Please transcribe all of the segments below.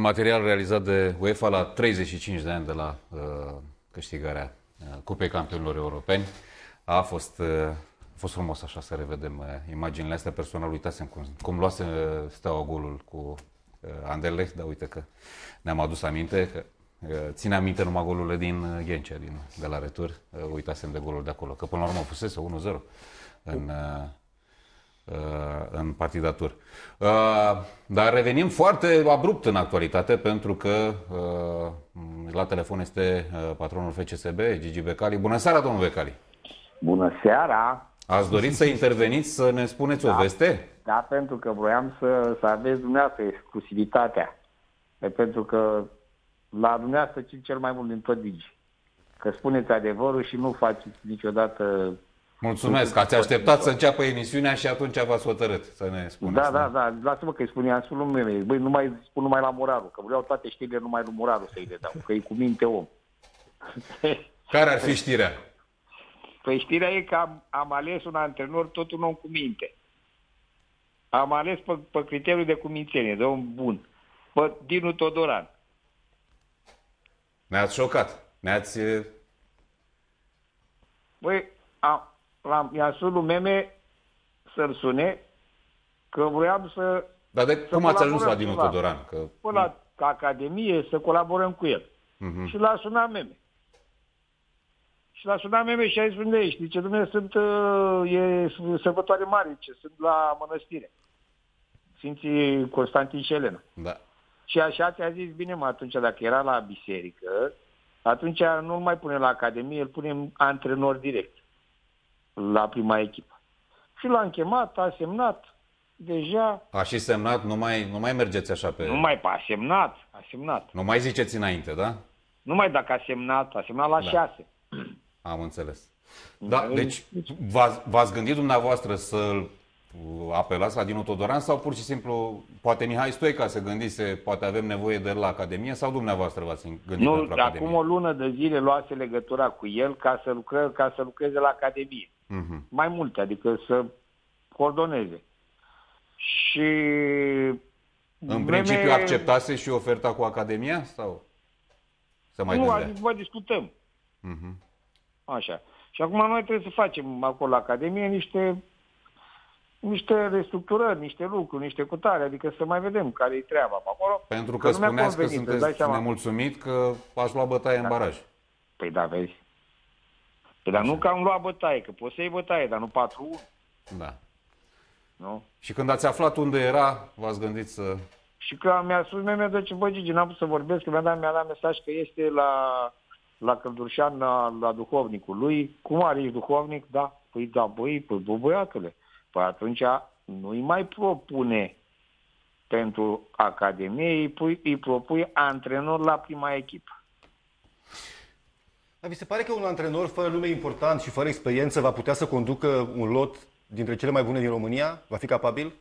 Material realizat de UEFA la 35 de ani de la câștigarea Cupei Campionilor Europeni. A fost frumos așa să revedem imaginile astea. Personal uitasem cum luase Steaua golul cu Anderlecht, dar uite că ne-am adus aminte că ține aminte numai golurile din Ghencea, de la retur. Uitasem de golul de acolo, că până la urmă fusese 1-0 în partida tur. Dar revenim foarte abrupt în actualitate, pentru că la telefon este patronul FCSB, Gigi Becali. Bună seara, domnul Becali! Bună seara! Ați dorit să interveniți, să ne spuneți o veste? Da, pentru că vroiam să aveți dumneavoastră exclusivitatea. Pentru că la dumneavoastră țin cel mai mult din tot Digi. Că spuneți adevărul și nu faceți niciodată... Mulțumesc, ați așteptat să înceapă emisiunea și atunci v-ați hotărât să ne spuneți. Da, lasă-mă că îi spuneam spun numele. Băi, nu mai spun numai la Moraru, că vreau toate știrile numai lui Moraru să-i le dau, că e cu minte om. Care ar fi știrea? Păi știrea e că am ales un antrenor, tot un om cu minte. Am ales pe criteriul de cumințenie, de om bun. Pe Dinu Todoran. Ne-ați șocat. Băi, i-am spus lui Meme să-l sune, că vroiam să... Dar cum ați ajuns la Dinu Todoran? Până la Academie, să colaborăm cu el. Și l-a sunat Meme. Și l-a sunat Meme și a zis, unde ești? Zice, e sărbătoare mare, sunt la mănăstire. Sfinții Constantin și Elena. Da. Și așa ți-a zis, bine mă, atunci dacă era la biserică, atunci nu-l mai punem la Academie, îl punem antrenor direct la prima echipă. Și l-am chemat, a semnat, deja... A și semnat, nu mai mergeți așa pe... a semnat. Nu mai ziceți înainte, da? Numai dacă a semnat la 6. Am înțeles. Da, deci v-ați gândit dumneavoastră să apelați la Dinu Todoran sau pur și simplu, poate Mihai Stoica se gândise, poate avem nevoie de el la Academie, sau dumneavoastră v-ați gândit pentru Academie? Acum o lună de zile luase legătura cu el ca să lucreze la Academie. Mai multe, adică să coordoneze. Și... În principiu acceptase și oferta cu Academia sau să mai gândea? Nu, mai discutăm. Așa. Și acum noi trebuie să facem acolo la Academie niște restructurări, niște lucruri, niște cutare, adică să mai vedem care e treaba pe acolo. Pentru că spuneați că sunteți nemulțumit că aș lua bătaie în baraj. Păi da, vezi. Păi dar nu că am luat bătaie, că poți să iei bătaie, dar nu 4-1. Da. Nu? Și când ați aflat unde era, v-ați gândit să... Și că mi-a spus Meme, zice, bă, Gigi, n-am putut să vorbesc, că mi-a dat mesaj că este la Căldușan, la duhovnicul lui. Cum are, ești duhovnic? Da. Păi da, băiatule. Păi atunci nu-i mai propune pentru Academie, îi propui antrenor la prima echipă. Dar vi se pare că un antrenor fără nume important și fără experiență va putea să conducă un lot dintre cele mai bune din România? Va fi capabil?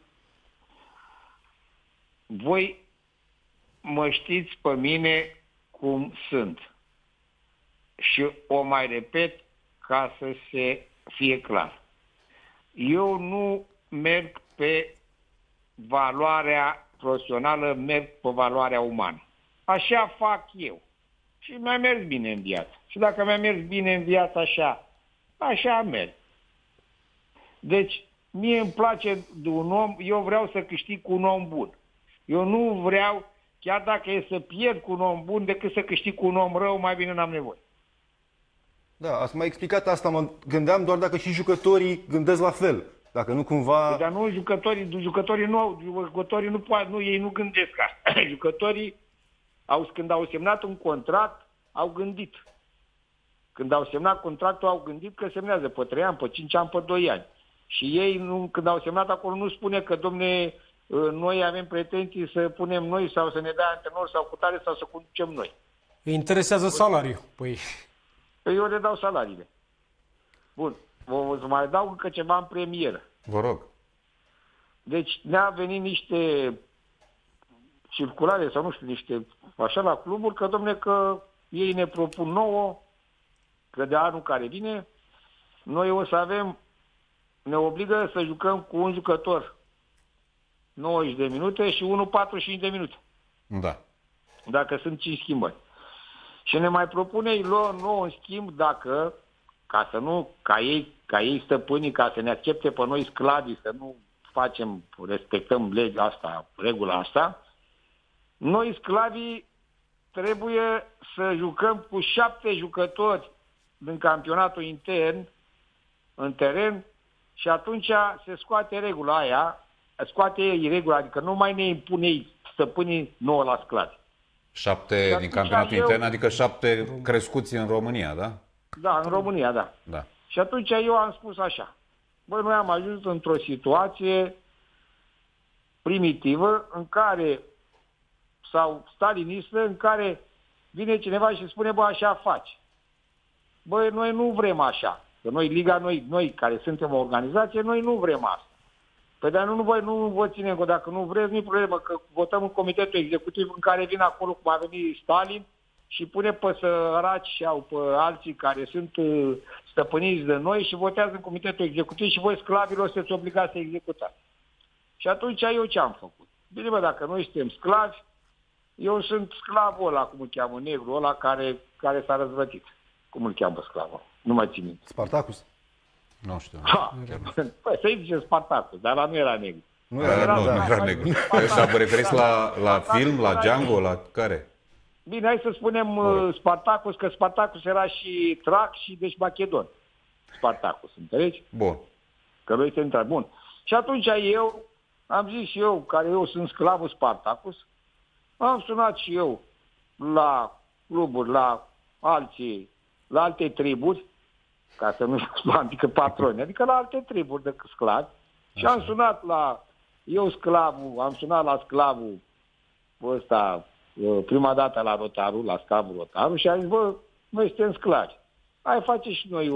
Voi mă știți pe mine cum sunt. Și o mai repet ca să se fie clar. Eu nu merg pe valoarea profesională, merg pe valoarea umană. Așa fac eu. Și mi-a mers bine în viață. Și dacă mi-a mers bine în viață așa merg. Deci, mie îmi place de un om, eu vreau să câștig cu un om bun. Eu nu vreau, chiar dacă e să pierd cu un om bun, decât să câștig cu un om rău, mai bine n-am nevoie. Da, ați mai explicat asta, mă gândeam doar dacă și jucătorii gândesc la fel. Dacă nu cumva... Dar nu, jucătorii nu poate, ei nu gândesc asta. Jucătorii, când au semnat un contract, au gândit. Când au semnat contractul, au gândit că semnează pe 3 ani, pe 5 ani, pe 2 ani. Și ei, când au semnat acolo, nu spune că, domne, noi avem pretenții să punem noi sau să ne dea antrenor sau cutare sau să conducem noi. Îi interesează salariul. Păi eu le dau salariile. Bun. O să mai dau încă ceva în premieră. Vă rog. Deci ne-a venit niște circulare sau nu știu, niște așa la cluburi, că domne, că ei ne propun nouă, că de anul care vine, noi o să avem, ne obligă să jucăm cu un jucător 90 de minute și unul 45 de minute. Da. dacă sunt 5 schimbări. Și ne mai propune nouă în schimb dacă, ca ei stăpânii, ca să ne accepte pe noi sclavii, să nu respectăm legea asta, regula asta, noi sclavii trebuie să jucăm cu 7 jucători din campionatul intern în teren și atunci se scoate regula aia, scoate ei regula, adică nu mai ne impune ei stăpânii nouă la sclavi. 7 din campionatul intern, adică 7 crescuți în România, da? Da, în România, da. Și atunci eu am spus așa, băi, noi am ajuns într-o situație primitivă în care, sau stalinistă, în care vine cineva și spune, bă, așa faci. Băi, noi nu vrem așa. Că noi, Liga, noi care suntem o organizație, noi nu vrem asta. Păi dar nu vă ținem, că dacă nu vreți, nu-i problemă, că votăm în comitetul executiv în care vine acolo, cum a venit Stalin, și pune pe săraci sau pe alții care sunt stăpâniți de noi și votează în comitetul executiv și voi sclavilor sunteți obligați să executați. Și atunci eu ce am făcut? Bine, bă, dacă noi suntem sclavi, eu sunt sclavul ăla, cum îl cheamă, negru ăla care s-a răzvătit. Cum îl cheamă sclavul? Nu mai țin minte. Spartacus? Nu știu. Păi să-i zice Spartacus, dar ăla nu era negru. Nu era negru. Ăsta vă referiți la film, la Django, la care? Bine, hai să spunem Spartacus, că Spartacus era și trac și deci macedon. Spartacus, înțelegi? Bun. Că noi suntem bun. Și atunci eu, am zis și eu, care eu sunt sclavul Spartacus, am sunat și eu la cluburi, la alte triburi, ca să nu știu, adică patroni, adică la alte triburi de sclavi. Și am sunat am sunat la sclavul ăsta, prima dată la Rotaru, la sclavul Rotaru și am zis, bă, noi suntem sclavi. Hai face și noi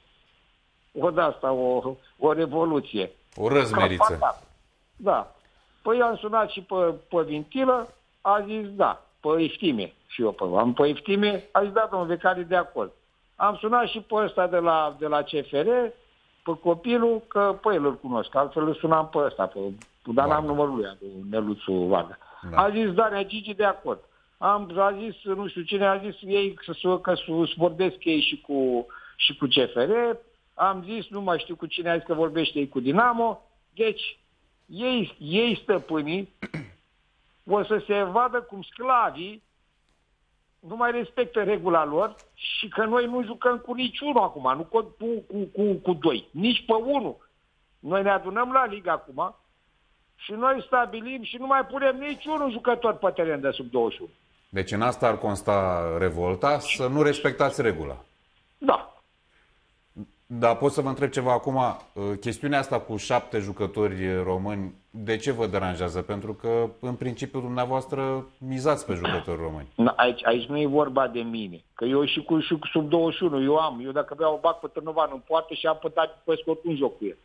o revoluție. O răzmeriță. Da. Păi am sunat și pe Vintilă, a zis da, pe Iftime. Și eu pe Iftime, a zis da, domnul Becali, de acord. Am sunat și pe ăsta de la CFR, pe copilul, că pe el îl cunosc, altfel îl sunam pe ăsta, dar n-am numărul lui, Neluțu Varga. Da. A zis Darea Gigi, de acord. A zis, nu știu cine, a zis ei că vorbesc ei și cu CFR. Am zis, nu mai știu cu cine a zis că vorbește ei cu Dinamo. Deci, ei stăpânii o să se vadă cum sclavii nu mai respectă regula lor și că noi nu jucăm cu niciunul acum, nu cu doi, nici pe unul. Noi ne adunăm la Liga acum și noi stabilim și nu mai punem niciunul jucător pe teren de sub 21. Deci în asta ar consta revolta, să nu respectați regula. Da. Dar pot să vă întreb ceva acum. Chestiunea asta cu 7 jucători români, de ce vă deranjează? Pentru că, în principiu, dumneavoastră mizați pe jucători români. Aici nu e vorba de mine. Că eu și cu sub 21, eu dacă vreau o bag pe Târnovan în poartă și am pătat pe scot un joc cu el.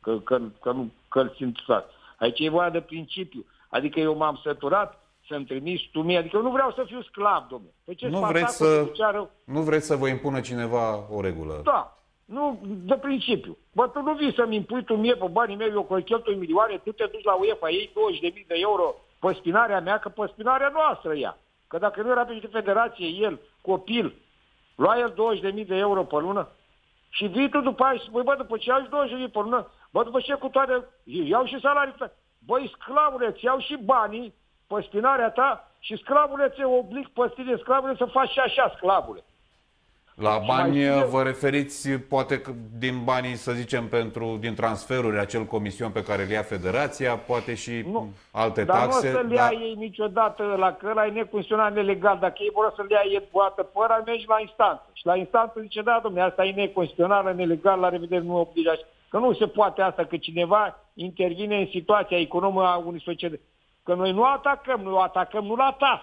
Că-l simt stat. Aici e vorba de principiu. Adică eu m-am săturat să-mi trimis tu mie. Adică eu nu vreau să fiu sclav, domnule. Nu vreți să vă impună cineva o regulă? Da. Nu, de principiu. Bă, tu nu vii să-mi impui tu mie pe banii mei, eu că cheltui milioane, tu te duci la UEFA, iei 20.000 de euro pe spinarea mea, că pe spinarea noastră ea. Că dacă nu era pe federație, el, copil, lua el 20.000 de euro pe lună și vii tu după aia și spui, bă, după ce ai 20.000 pe lună, bă, după ce cu toate, iau și salarii tăi. Băi, sclavule, îți iau și banii pe spinarea ta și sclavule, ți oblig pe tine, sclavule, să faci și așa, sclavule. La bani vă referiți, poate din banii, să zicem, din transferuri, acel comision pe care le ia federația, poate și alte taxe. Dar nu o să-l ia ei niciodată la că ăla e neconstituțional, nelegal. Dacă ei vor să-l ia ei poate păra, mergi la instanță. Și la instanță zice, da, domnule, asta e neconstituțională, nelegal, la revedere, nu obligați. Că nu se poate asta, că cineva intervine în situația economică a unui societăți. Că noi nu atacăm, nu la TAS.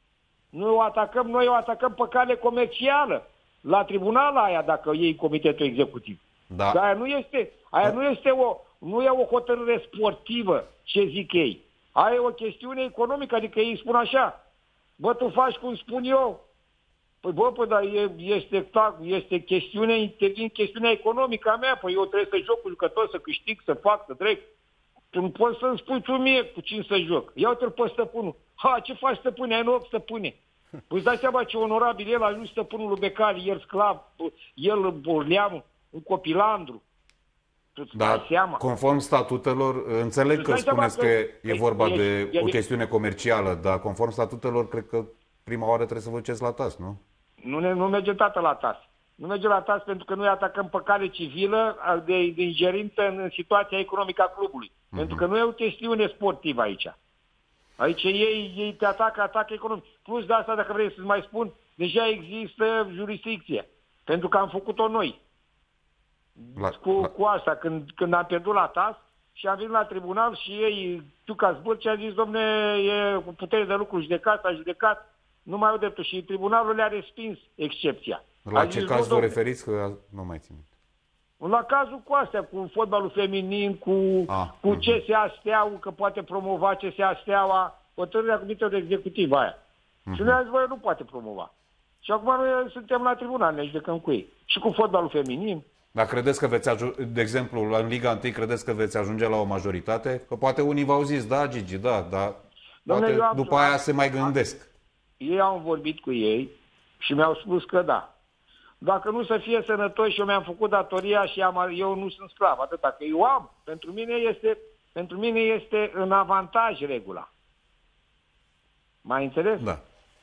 Noi o atacăm pe cale comercială. La tribunal aia, dacă iei comitetul executiv. Da. Dar nu e o hotărâre sportivă, ce zic ei. Aia e o chestiune economică, adică ei spun așa, bă, tu faci cum spun eu. Păi dar este chestiunea economică a mea, păi eu trebuie să joc cu jucători, să câștig, să fac, să trec. Tu nu poți să-mi spui tu mie cu cine să joc. Ia uite-l pe stăpânul. Ha, ce faci stăpâne? Ai noroc stăpâne. Păi îți dai seama ce onorabil el a ajuns stăpânul lui Becali, el sclav, el Borleanu, un copilandru. Dar conform statutelor, înțeleg că spuneți că e vorba de o chestiune comercială, dar conform statutelor, cred că prima oară trebuie să vă duceți la TAS, nu? Nu merge tată la TAS. Nu merge la TAS pentru că noi atacăm pe cale civilă de ingerință în situația economică a clubului. Pentru că nu e o chestiune sportivă aici. Aici ei te atacă economic. Plus de asta, dacă vrei să-ți mai spun, deja există jurisdicție. Pentru că am făcut-o noi. Cu asta, când am pierdut la TAS și am venit la tribunal și ei, Ciuca Zbârci, a zis, domne, e cu putere de lucru judecat, a judecat, nu mai au dreptul. Și tribunalul le-a respins excepția. La ce caz vă referiți? Că nu mai țin. La cazul cu astea, cu fotbalul feminin, cu CSA Steaua, că poate promova CSA Steaua, hotărârea Comitetului Executiv aia. Și noi am zis, nu poate promova. Și acum noi suntem la tribunal, ne judecăm cu ei. Și cu fotbalul feminin. Dar credeți că veți ajunge, de exemplu, în Liga 1, credeți că veți ajunge la o majoritate? Că poate unii v-au zis, da, Gigi, da, dar poate după aia se mai gândesc. Ei au vorbit cu ei și mi-au spus că da. Dacă nu să fie sănătoși și eu mi-am făcut datoria și eu nu sunt sclav, atâta că eu am. Pentru mine este în avantaj regula. Mai înțeles? Da.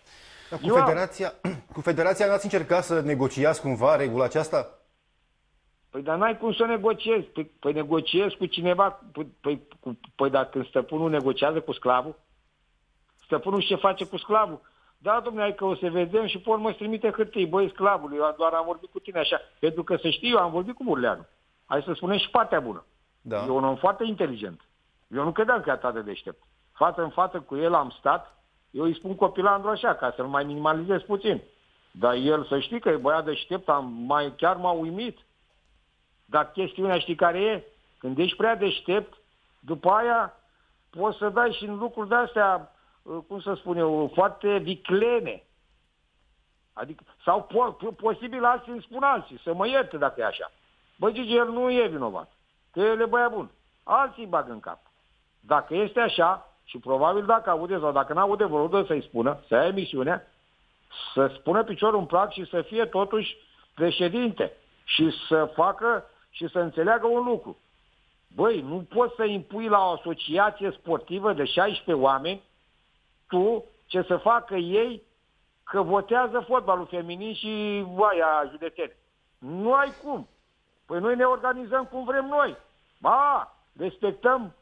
Cu federația n-ați încercat să negociați cumva regula aceasta? Păi dar n-ai cum să negociezi. Păi negociezi cu cineva. Păi dacă stăpânul negociază cu sclavul, stăpânul ce face cu sclavul? Da, domnule, hai că o să vedem și pe urmă îți trimite hârtii. Băi, sclavului, eu doar am vorbit cu tine așa. Pentru că să știi, eu am vorbit cu Burleanu. Hai să spunem și partea bună. Da. E un om foarte inteligent. Eu nu credeam că e atât de deștept. Față în față cu el am stat. Eu îi spun copilandru așa, ca să-l mai minimalizez puțin. Dar el, să știi că e băiat deștept, chiar m-a uimit. Dar chestiunea știi care e? Când ești prea deștept, după aia poți să dai și în lucruri de-astea, cum să spun eu, foarte viclene. Adică, sau posibil alții îmi spun alții, să mă ierte dacă e așa. Bă, Gigi, el nu e vinovat, că el e băiat bun. Alții bag în cap. Dacă este așa, și probabil dacă aude sau dacă n-aude, vă rog să-i spună, să ia emisiunea, să spună piciorul în plac și să fie totuși președinte. Și să facă și să înțeleagă un lucru. Băi, nu poți să impui la o asociație sportivă de 16 oameni tu ce să facă ei că votează fotbalul feminin și aia județeni. Nu ai cum. Păi noi ne organizăm cum vrem noi. Respectăm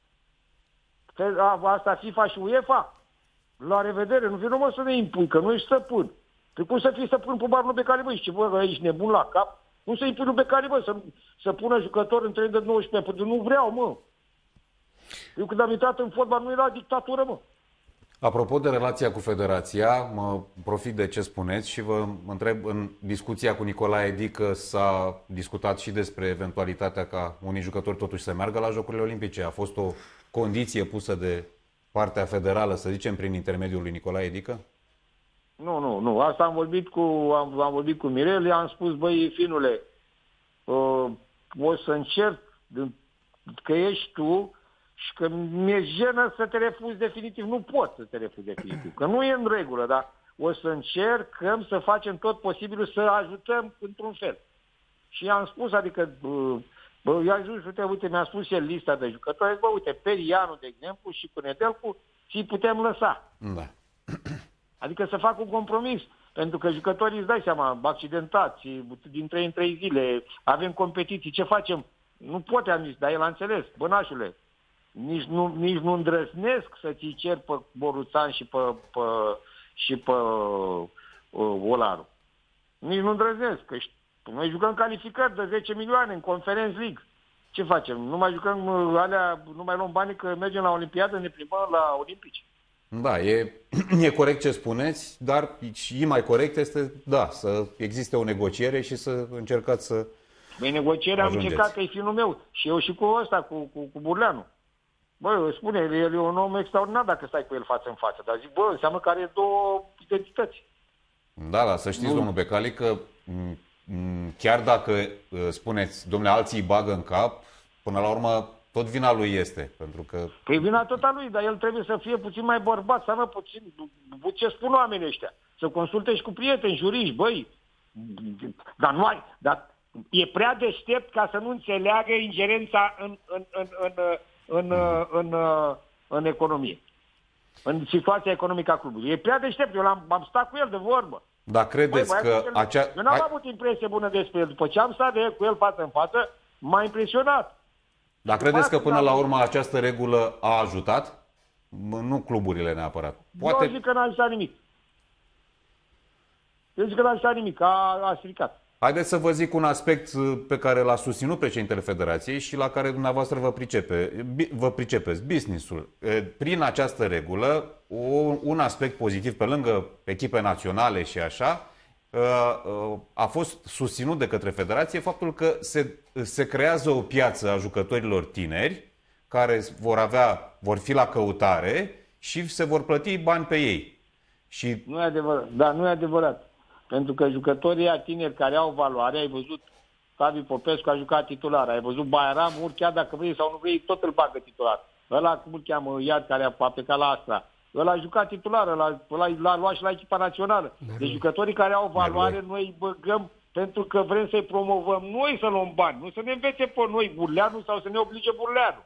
asta FIFA și UEFA. La revedere, nu vină să ne impui, că nu ești stăpân. Păi cum să fii stăpân pe barul Becali, băi? Și bă, ești nebun la cap? Cum să impui lui Becali, bă, să pună jucători între de 19? Păi nu vreau, mă. Eu când am intrat în fotbal nu era dictatură, mă. Apropo de relația cu federația, mă profit de ce spuneți și vă întreb, în discuția cu Nicolae Dică s-a discutat și despre eventualitatea ca unii jucători totuși să meargă la Jocurile Olimpice. A fost o condiție pusă de partea federală, să zicem, prin intermediul lui Nicolae Dică? Nu. Asta am vorbit cu Mirel, i-am spus, băi, finule, o să încerc că ești tu și că mi-e jenă să te refuzi definitiv. Nu pot să te refuzi definitiv, că nu e în regulă, dar o să încercăm să facem tot posibilul să ajutăm într-un fel. Și i-am spus, adică, i-am zis, uite, mi-a spus el lista de jucători, uite, Perianu, de exemplu, și cu Nedelcu, și îi putem lăsa. Da. Adică să fac un compromis, pentru că jucătorii, îți dai seama, accidentați, din 3 în 3 zile, avem competiții, ce facem? Nu poate, am zis, dar el a înțeles, bănașule, nici nu îndrăznesc să ți cer pe Boruțan și pe Olaru. Nici nu îndrăznesc, că noi jucăm calificări de 10 milioane în Conference League. Ce facem? Nu mai jucăm nu mai luăm banii că mergem la Olimpiadă, ne plimbăm la Olimpici. Da, e corect ce spuneți, dar și mai corect este, da, să existe o negociere și să încercați să Băi, negocierea am încercat că e finul meu. Și eu și cu ăsta, cu Burleanu. Băi, spune, el e un om extraordinar dacă stai cu el față în față. Dar zic, bă, înseamnă că are două identități. Da, să știți, domnul Becali, că chiar dacă spuneți, domnule, alții îi bagă în cap, până la urmă tot vina lui este, pentru că... Păi vina tot a lui, dar el trebuie să fie puțin mai bărbat, să aibă puțin, ce spun oamenii ăștia, să consulte și cu prieteni, juriști, băi, dar e prea deștept ca să nu înțeleagă ingerența în economie, în situația economică a clubului. E prea deștept, eu am stat cu el de vorbă. Dar credeți că Eu n-am avut impresie bună despre el. După ce am stat cu el față în față, m-a impresionat. Dar credeți că până la urmă această regulă a ajutat? Nu cluburile neapărat. Eu zic că n-a ajutat nimic. A stricat. Haideți să vă zic un aspect pe care l-a susținut președintele Federației și la care dumneavoastră vă pricepeți, business-ul. Prin această regulă, un aspect pozitiv, pe lângă echipe naționale și așa, a fost susținut de către Federație faptul că se creează o piață a jucătorilor tineri care vor fi la căutare și se vor plăti bani pe ei. Și... Nu e adevărat. Da, nu e adevărat. Pentru că jucătorii tineri care au valoare, ai văzut, Tavi Popescu a jucat titular, ai văzut Bairamur, chiar dacă vrei sau nu vrei, tot îl bagă titular. Ăla, cum îl cheamă, Iad, care a plecat la Astra, ăla a jucat titular, l-a luat și la echipa națională. Deci jucătorii care au valoare, noi îi băgăm pentru că vrem să-i promovăm noi să luăm bani, nu să ne învețe pe noi Burleanu sau să ne oblige Burleanu.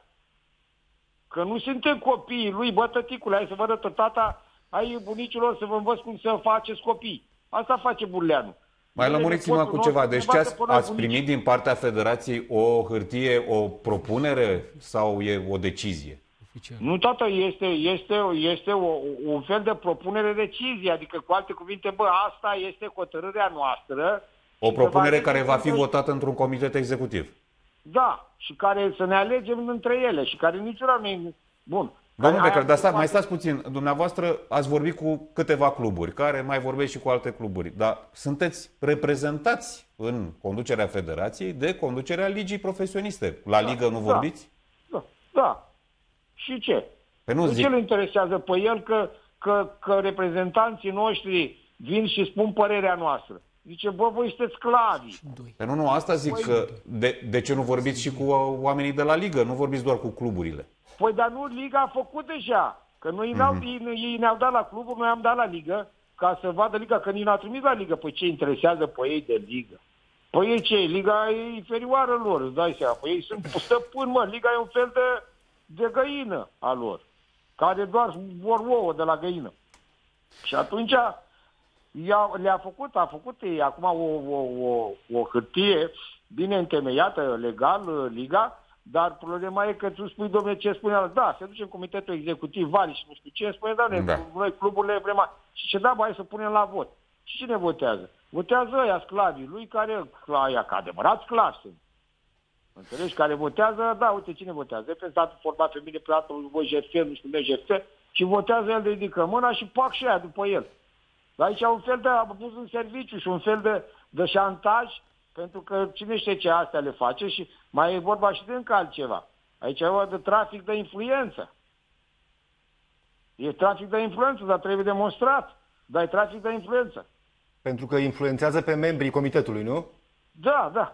Că nu suntem copiii lui, bă, tăticule, hai să vă arătă tata, ai bunicilor să vă învăț cum să faceți copii. Asta face Burleanu. Mai lămuriți-mă cu ceva. Deci ce ați primit din partea Federației o hârtie, o propunere sau e o decizie? Nu, tată, este un fel de propunere-decizie. Adică, cu alte cuvinte, bă, asta este hotărârea noastră. O propunere care va fi votată într-un comitet executiv. Da, și care să ne alegem între ele și care niciuna nu e... Bun. Domnul Becker, dar mai stați puțin. Dumneavoastră ați vorbit cu câteva cluburi, care mai vorbesc și cu alte cluburi, dar sunteți reprezentați în conducerea Federației de conducerea ligii profesioniste. La ligă nu vorbiți? Da. Și ce? Ce îl interesează pe el că reprezentanții noștri vin și spun părerea noastră? Zice, bă, voi sunteți sclavi. Nu, asta zic că de ce nu vorbiți și cu oamenii de la ligă? Nu vorbiți doar cu cluburile. Păi, dar nu, Liga a făcut deja. Că noi ei ne-au dat la cluburi, noi am dat la Ligă, ca să vadă Liga, că ei ne-au trimis la Ligă. Păi ce interesează pe ei de Ligă? Păi ei ce? Liga e inferioară lor, îți dai seama. Păi ei sunt stăpâni, mă. Liga e un fel de găină a lor, care doar vor ouă de la găină. Și atunci a făcut ei acum o hârtie bine întemeiată, legal, Liga. Dar problema e că tu spui, domnule, ce spune ăla? Da, se duce în comitetul executiv, Vali și nu știu ce, spune, noi cluburile vrem. Și ce da, hai să punem la vot. Și cine votează? Votează ăia sclavii lui, care ăia ca adevărat sclavi sunt. Înțelegi? Care votează, da, uite cine votează. Reprezentantul format feminin, prezentantul Jeftel, nu știu, Jeftel, și votează, el ridică mâna și pac și aia după el. Dar aici un fel de abuz în serviciu și un fel de șantaj. Pentru că cine știe ce astea le face și mai e vorba și de încă altceva. Aici e vorba de trafic de influență. E trafic de influență, dar trebuie demonstrat. Dar e trafic de influență. Pentru că influențează pe membrii comitetului, nu? Da.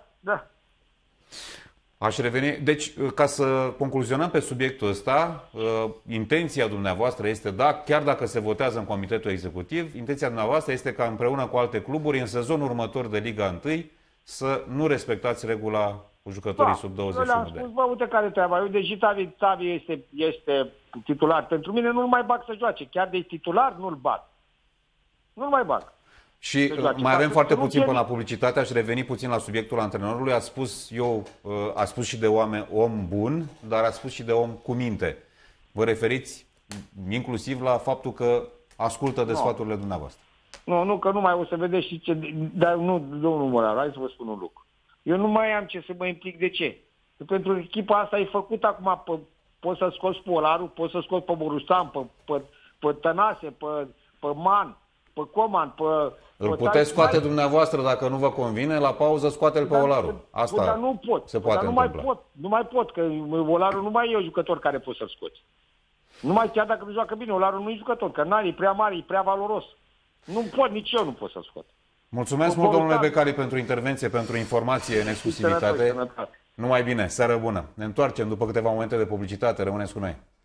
Aș reveni. Deci, ca să concluzionăm pe subiectul ăsta, intenția dumneavoastră este, chiar dacă se votează în comitetul executiv, intenția dumneavoastră este ca împreună cu alte cluburi, în sezonul următor de Liga 1, să nu respectați regula cu jucătorii sub 21 de ani. Bă, uite care treaba. Eu, deși Tavi este titular, pentru mine nu-l mai bag să joace. Chiar de titular nu-l bag. Nu-l mai bag. Și mai avem foarte puțin până la publicitate. Aș reveni puțin la subiectul antrenorului. Ați spus și de om bun, dar ați spus și de om cu minte. Vă referiți inclusiv la faptul că ascultă de sfaturile dumneavoastră. Nu, că nu mai o să vedeți și ce... Dar nu, domnul Morar, hai să vă spun un lucru. Eu nu mai am ce să mă implic. De ce? Că pentru echipa asta e făcut acum, poți să scoți pe Olaru, poți să scoți pe Borustan, pe Tănase, pe Man, pe Coman, Îl puteți scoate dumneavoastră dacă nu vă convine, la pauză scoate-l pe Olaru. Asta dar nu pot. se poate întâmpla. Nu mai pot, că Olaru nu mai e un jucător care poți să-l scoți. Numai chiar dacă nu joacă bine, Olaru nu e jucător, că e prea mare, e prea valoros. Nici eu nu pot să-l scot. Mulțumesc mult, domnule Becali, pentru intervenție, pentru informație în exclusivitate. Numai bine, seară bună. Ne întoarcem după câteva momente de publicitate. Rămâneți cu noi.